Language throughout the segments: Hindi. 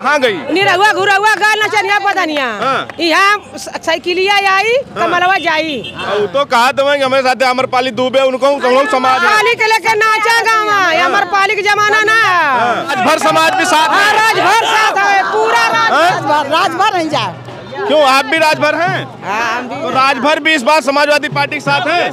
कहाँ गई? निरहुआ घुरहुआ गाल न चलिया पदनिया यहाँ साइकिलिया आई कमलवा जाई। तो कहा तो हमारे साथ अमरपाली दुबे उनको समाज पाली के लेके नाचा गाँव अमरपाली के जमाना ना राजभर समाज भी साथ है। राजभर साथ है पूरा राजभर नहीं जा। क्यों आप भी राजभर हैं? तो राजभर भी इस बार समाजवादी पार्टी के साथ है।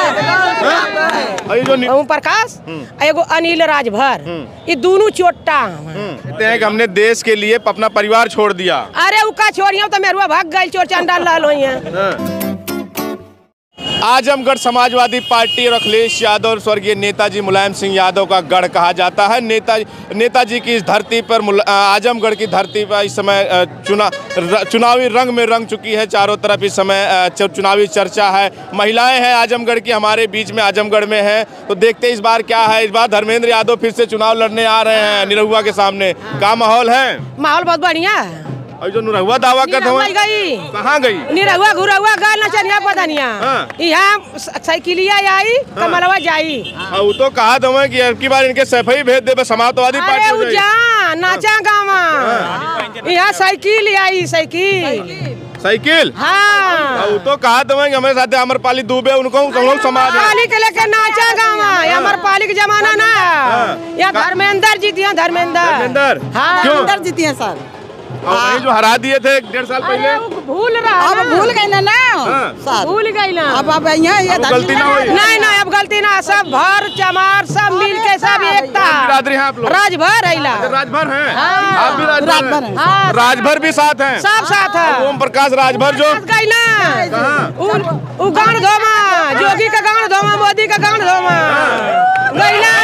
जो ओम प्रकाश एगो अनिल राजभर ये दोनों चोटा कहते हैं कि हमने देश के लिए अपना परिवार छोड़ दिया। अरे उका छोड़िया तो मेरुआ भाग गई चोर चंडाल लाल हुई। आजमगढ़ समाजवादी पार्टी और अखिलेश यादव और स्वर्गीय नेताजी मुलायम सिंह यादव का गढ़ कहा जाता है। नेताजी की इस धरती पर आजमगढ़ की धरती पर इस समय चुनावी रंग में रंग चुकी है। चारों तरफ इस समय चुनावी चर्चा है। महिलाएं हैं आजमगढ़ की हमारे बीच में, आजमगढ़ में है। तो देखते हैं इस बार क्या है। इस बार धर्मेंद्र यादव फिर से चुनाव लड़ने आ रहे हैं निरहुआ के सामने। क्या माहौल है? माहौल बहुत बढ़िया है। और जो निरहुआ दावा करते हैं कहाँ गई? निरहुआ घुरहुआ गाल न चलिया पदनिया यहाँ साइकिलिया आई कमलवा जाई। तो कहा तो कि अब की बार इनके सफाई भेज दे समाजवादी पार्टी नाचा गाँव यहाँ साइकिल आई साइकिल। हाँ तो कहा तो हमारे साथ अमरपाली दुबे उनको समाज पाली के लेके नाचा गाँव अमरपाली के जमाना ना यहाँ धर्मेंद्र जीती है। धर्मेंद्र जीती है सर। जो हरा दिए थे 1.5 साल पहले भूल गई ना भूल गई ना। अब यहाँ गलती ना हुई। नहीं अब गलती ना। सब भर चमार सब मिल के सब एकता राजभर राजभर हैं। आप भी राजभर हैं? राजभर भी साथ हैं? सब साथ है। ओम प्रकाश राजभर जो गई ना गान धोमा जोगी का गान धोमा मोदी का गान धोमा गई ना।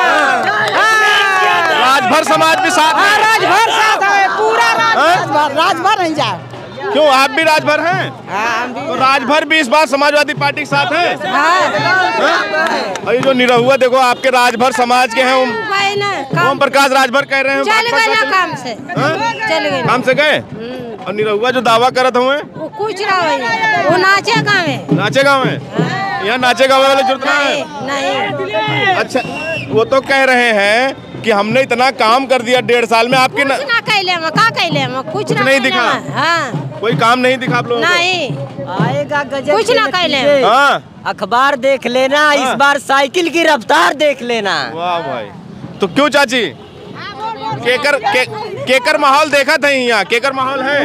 राजभर समाज भी साथ है। राजभर साथ है पूरा राजभर नहीं जा। क्यों आप भी राजभर हैं? तो राजभर भी इस बार समाजवादी पार्टी के साथ है। जो निरहुआ देखो आपके राजभर समाज के हैं ओम प्रकाश राजभर कह रहे हैं काम से गए। और निरहुआ जो दावा करत हुए कुछ वो नाचे गाँव में यहाँ नाचे गाँव वाले जुड़ना है। अच्छा वो तो कह रहे हैं कि हमने इतना काम कर दिया 1.5 साल में। आपके कुछ नहीं दिखा। कोई काम नहीं दिखा आप लोगों को? आएगा कुछ ना कहले। अखबार देख लेना इस बार साइकिल की रफ्तार देख लेना। वाह भाई। तो क्यों चाची केकर माहौल देखा था यहाँ? केकर माहौल है?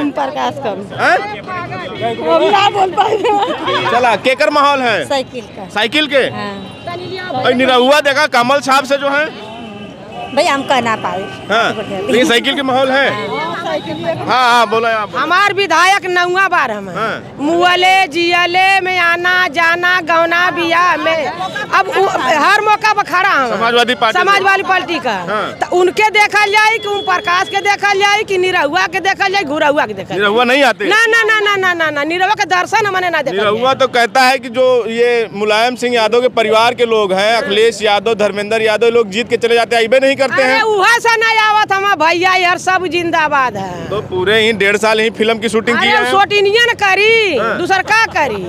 चला केकर माहौल है? साइकिल के। और निरहुआ देखा कमल छाप से जो है भाई हम कह ना पाए। लेकिन साइकिल के माहौल है। हाँ बोला आप। हमार विधायक नौवा बार हम मुअले जियले में आना जाना गौना बिया में अब हर मौका पर खड़ा हम समाजवादी पार्टी का। तो उनके देखा जाए कि ओम प्रकाश के देखा जाए कि निरहुआ के देखा जाए घुरहुआ के देखा। निरहुआ नहीं आते? ना निरहुआ का दर्शन हमने ना देखा। निरहुआ तो कहता है कि जो ये मुलायम सिंह यादव के परिवार के लोग हैं अखिलेश यादव धर्मेंद्र यादव लोग जीत के चले जाते हैं नहीं करते हैं। वैसा नहीं आवत हम भैया यार सब जिंदाबाद है। तो पूरे ही 1.5 साल ही फिल्म की शूटिंग की है। शूटिंग न करी दूसर का करी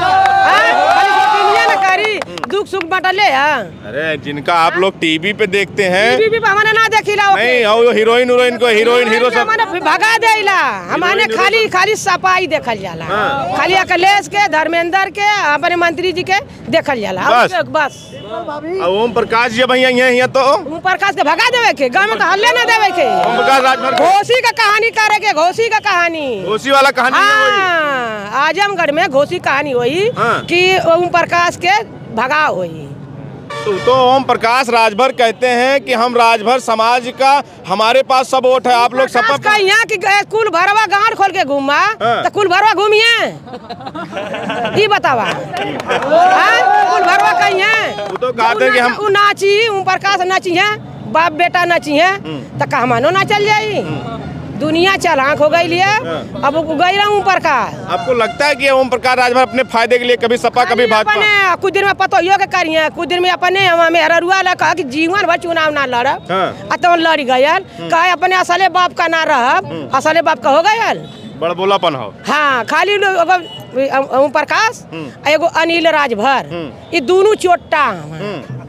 करी दुख सुख बटले है। अरे जिनका आप लोग टीवी पे देखते हैं टीवी पे हमने ना देखिला नहीं हीरोइन को हीरोइन हीरो सब भगा देला। हमने खाली सफाई देखल जाला। खाली अखिलेश के धर्मेंद्र के अपने मंत्री जी के देखल जाला बस। ओम प्रकाश जी भैया यहाँ तो ओम प्रकाश के भगा देवे के गाँव में तो हल्ले ना देवे के। ओम प्रकाश राजभर घोसी का कहानी करे के घोसी वाला कहानी। आजमगढ़ में घोसी कहानी हुई कि ओम प्रकाश के भगा हुई। तो ओम प्रकाश राजभर कहते हैं कि हम राजभर समाज का हमारे पास सब वोट है। आप लोग सब यहाँ की कुल भरवा गाँव खोल के घूमा तो कुल भरवा घूमिए ये बतावा। कुल भरवा कहीं है तो कहते हैं कि हम नाची ओम प्रकाश नाची है बाप बेटा नाची है तो कहमानो ना चल जाई। दुनिया चलाक हो गई लिए अब गई रहा ओम प्रकाश। आपको लगता है कि ओम प्रकाश राजभर अपने फायदे के लिए कभी सपा कभी भाजपा कुछ दिन में पतो यो के करिए कुछ दिन में अपने मेहरुआ ला कहा कि जीवन भर चुनाव ना लड़ब तो लड़ गयल कहे अपने असले बाप का ना रहब असले बाप का हो गयल बड़ बोलापन हो। हाँ खाली ओम प्रकाश एगो अनिल राजभर ये दोनों चोटा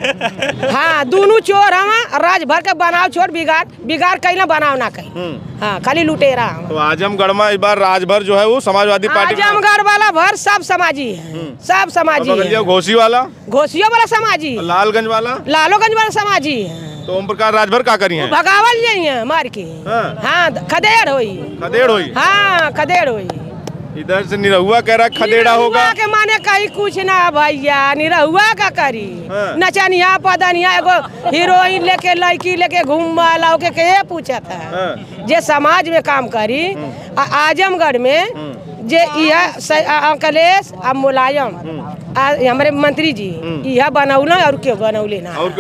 हाँ दोनों चोर हम राज भर के बनाव छोड़ बिगाड़ कहीं ना बनाव ना कहीं। हाँ खाली लुटेरा। तो आजमगढ़ में इस बार राजभर जो है वो समाजवादी पार्टी, आजमगढ़ वाला भर सब समाजी है, सब समाजी है। घोसी वाला समाजी, लालगंज वाला समाजी है। तो ओम प्रकाश राजभर का करी है? भगावल जाइए मार के। हाँ खदेड़ होई। हाँ खदेड़ होई। इधर से निरहुआ कह रहा खदेड़ा होगा के माने कहीं कुछ ना भैया, निरहुआ का करी। नचनिया पदनिया एगो हीरोइन लेके लड़की लेके घूमला के पूछा था जे समाज में काम करी। आजमगढ़ में जे अखिलेश आ मुलायम हमारे मंत्री जी यह बनौले और क्यों बनौले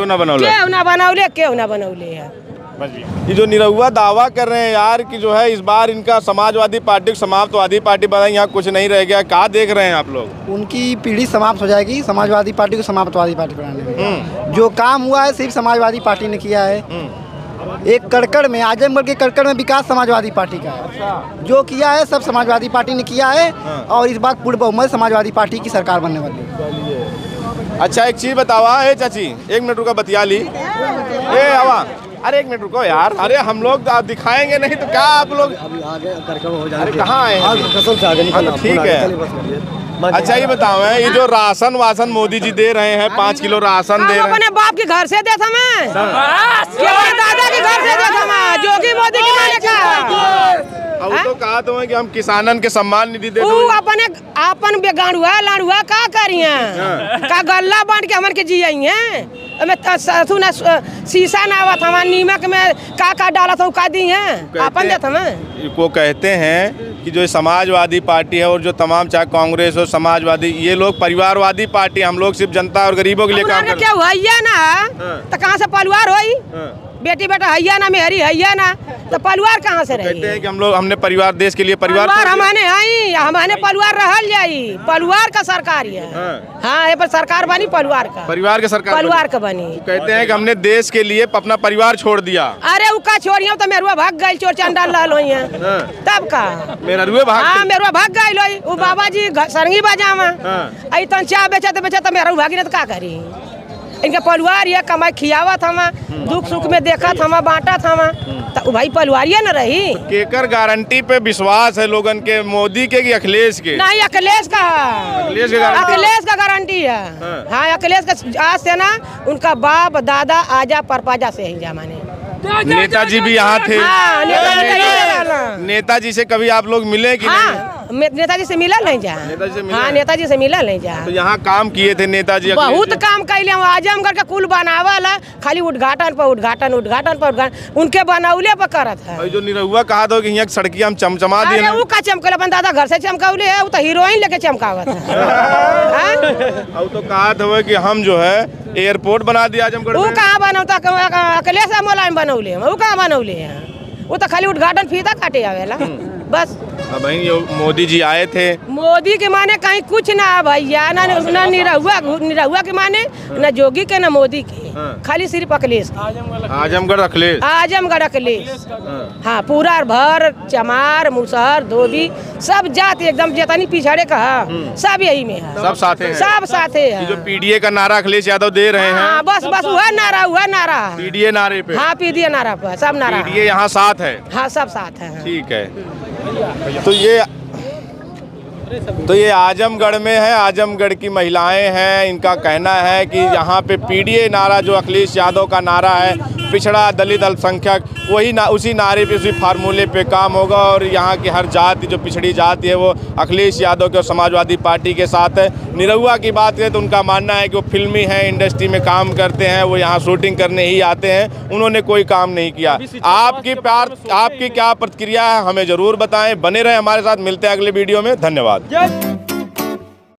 है। ये जो निरहुआ दावा कर रहे हैं यार कि जो है इस बार इनका समाजवादी पार्टी समाप्तवादी पार्टी बनाई, यहाँ कुछ नहीं रह गया, क्या देख रहे हैं आप लोग? उनकी पीढ़ी समाप्त हो जाएगी समाजवादी पार्टी को समाप्तवादी पार्टी बनाने में। जो काम हुआ है सिर्फ समाजवादी पार्टी ने किया है। एक कड़कड़ में, आजमगढ़ के कड़कड़ में विकास समाजवादी पार्टी का है। जो किया है सब समाजवादी पार्टी ने किया है और इस बार पूर्ण बहुमत समाजवादी पार्टी की सरकार बनने वाली है। अच्छा एक चीज बतावा, ए चाची 1 मिनट रुका बतिया ली। ए आवा, अरे 1 मिनट रुको यार। अरे हम लोग दिखाएंगे नहीं तो क्या आप लोग अरे कहाँ आए हैं? ठीक है। अच्छा ये बताओ ये जो राशन वासन मोदी जी दे रहे हैं 5 किलो राशन दे रहे हैं, अपने बाप के घर से देता मैं, दादा के घर से देता मैं, जोगी मोदी की माने का। अब तो कहा तो है कि हम किसानन के सम्मान निधि दे दो। अपन बेगाड़ुआ लाड़ुआ का करिए का गल्ला बांट के हमन के जिये शीशा ना आवत हमारे नीमक में का डाला था का दी है अपन देता मैं। को कहते हैं कि जो समाजवादी पार्टी है और जो तमाम चाहे कांग्रेस और समाजवादी ये लोग परिवारवादी पार्टी, हम लोग सिर्फ जनता और गरीबों के लिए काम करते हैं। क्या हैया ना तो कहाँ से परिवार होई? बेटी बेटा हैया ना मेहरी हैया ना तो परिवार कहाँ से रही? कहते हैं कि हमने परिवार देश के लिए परिवार हमारे परिवार रहल जाई, परिवार का सरकार है। हाँ ये पर सरकार बनी परिवार का सरकार का बनी। कहते हैं कि हमने देश के लिए अपना परिवार छोड़ दिया। अरे उका छोड़ियो तो मेरुआ भाग गई, चोर चंडाल लाल होई है तब का मेरुआ भाग गई। वो बाबा जी सरंगी बजावा आई तन चाय बेचत मेरुआ भागी ने तो का करी? इनका परिवार ये कमाई खियावा था, दुख सुख में देखा था, बांटा था, तो भाई परिवारिया न रही। केकर गारंटी पे विश्वास है लोगन के, मोदी के कि अखिलेश के? नहीं अखिलेश का गारंटी है। हाँ अखिलेश का आज से ना उनका बाप दादा आजा परपाजा से ही जमाने। नेताजी भी यहाँ थे। नेताजी से कभी आप लोग मिले कि नहीं? नेताजी से मिला नहीं जा। नेताजी से मिला नहीं जा। तो यहाँ काम किए थे नेताजी? बहुत काम कैले। आजमगढ़ का कुल बनावाला खाली उद्घाटन पर उद्घाटन उनके बनौले पर करत है। जो निरहुआ कहा था कि यहाँ सड़कियाँ हम चमचमा दिए, वो का चमकल अपन दादा घर से चमकौले है, वो तो हीरोइन लेके चमकावत है। अब तो कहा था कि हम जो है एयरपोर्ट बना दिया आजमगढ़। वो कहाँ बनौता? अखिलेश मुलायम बनौले, वो कहाँ बनौले हैं? वो तो खाली उद्घाटन फीता काटे आवेला बस। अब मोदी जी आए थे, मोदी के माने कहीं कुछ ना भैया, ना निरहुआ के माने ना जोगी के ना मोदी के, खाली सिर्फ अखिलेश। आजमगढ़ अखिलेश। हाँ पूरा भर चमार मुसहर धोबी सब जाति एकदम जितनी पिछड़े का सब यही में है, सब साथे है। जो पीडीए का नारा अखिलेश यादव दे रहे हैं, बस वह नारा पीडीए नारे पे। हाँ पीडीए नारा पे सब नारा। पीडीए यहाँ साथ है। हाँ सब साथ है। ठीक है। तो ये आजमगढ़ में है, आजमगढ़ की महिलाएं हैं। इनका कहना है कि यहाँ पे पीडीए नारा जो अखिलेश यादव का नारा है, पिछड़ा दलित अल्पसंख्यक, उसी नारे पे उसी फार्मूले पे काम होगा और यहाँ की हर जाति जो पिछड़ी जाति है वो अखिलेश यादव के और समाजवादी पार्टी के साथ है। निरहुआ की बात करें तो उनका मानना है कि वो फिल्मी हैं, इंडस्ट्री में काम करते हैं, वो यहाँ शूटिंग करने ही आते हैं, उन्होंने कोई काम नहीं किया। आपकी क्या प्रतिक्रिया है हमें ज़रूर बताएं। बने रहें हमारे साथ, मिलते हैं अगले वीडियो में। धन्यवाद।